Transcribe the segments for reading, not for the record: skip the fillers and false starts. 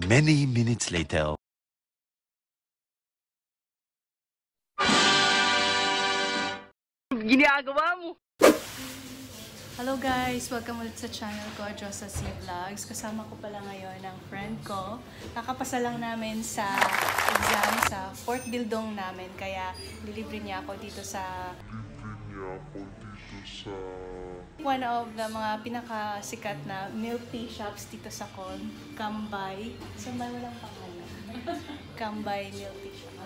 Many minutes later. Ginagawa mo! Hello guys! Welcome ulit sa channel ko, Josa C Vlogs. Kasama ko pala ngayon ang friend ko. Nakapasa lang namin sa exam sa 4th bildong namin. Kaya lilibre niya ako dito sa one of the mga pinakasikat na milk tea shops dito sa Con. Kambay. So may walang pangalan. Kambay milk tea shop.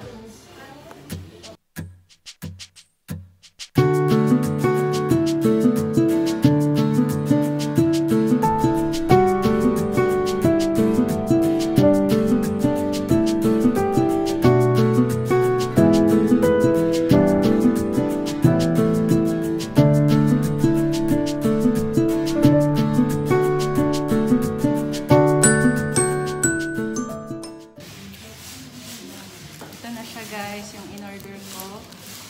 Guys, yung in-order ko,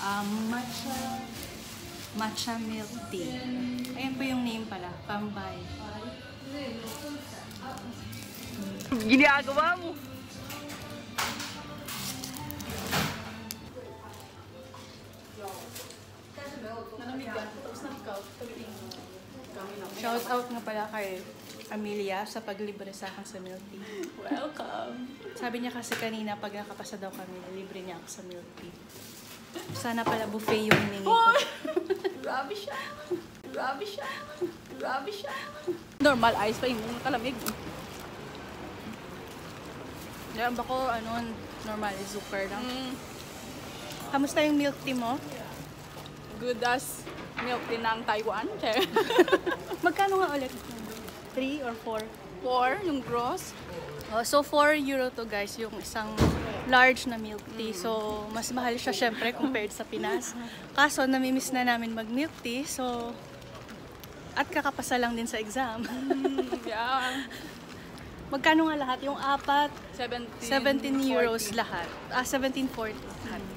matcha milk tea. Ayan po yung name pala, Kambay. Ginagawa mo! Shout out nga pala kay AMELIA sa paglibre sa akin sa milk tea. Welcome! Sabi niya kasi kanina pag nakapasa daw kami, libre niya ako sa milk tea. Sana pala buffet yung hiningi ko. Grabe siya! Grabe siya! Grabe siya! Normal ice pa yung kalamig. Diyan ba ko, normal zucker lang. Kamusta yung milk tea mo? Good as milk tea ng Taiwan. Magkano nga ulit? 3 or 4? 4 yung gross. Oh, so 4 euro to guys, yung isang large na milk tea. So mas mahal siya syempre compared sa Pinas. Kaso namimiss na namin mag milk tea. So at kakapasa lang din sa exam. Yeah. Magkano nga lahat? Yung apat? 17 euros lahat. 17.40 lahat.